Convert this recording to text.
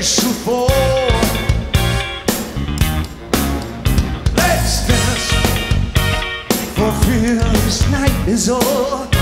shall fall. Let's dance for fear this night is all.